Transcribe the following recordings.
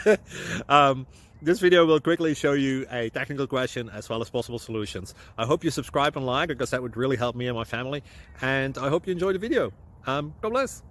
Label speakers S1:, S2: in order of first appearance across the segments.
S1: This video will quickly show you a technical question as well as possible solutions. I hope you subscribe and like, because that would really help me and my family. And I hope you enjoy the video. God bless.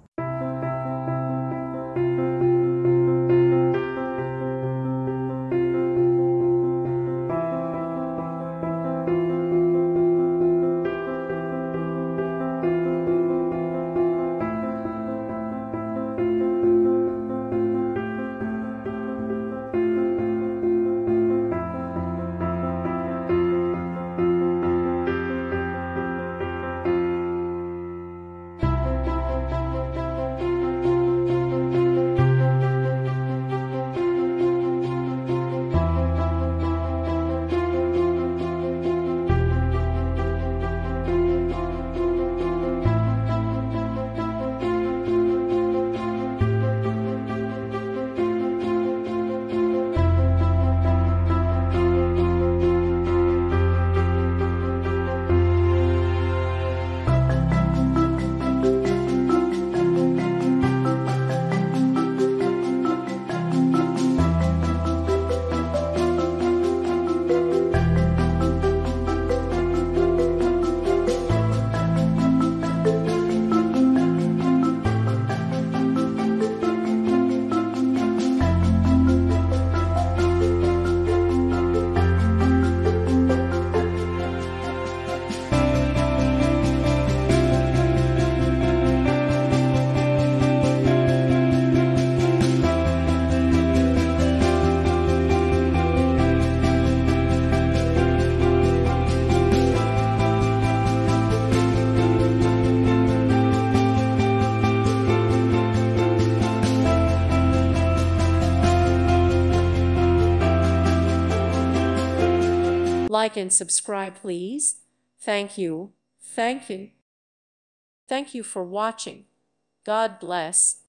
S2: Like and subscribe, please. Thank you. Thank you. Thank you for watching. God bless.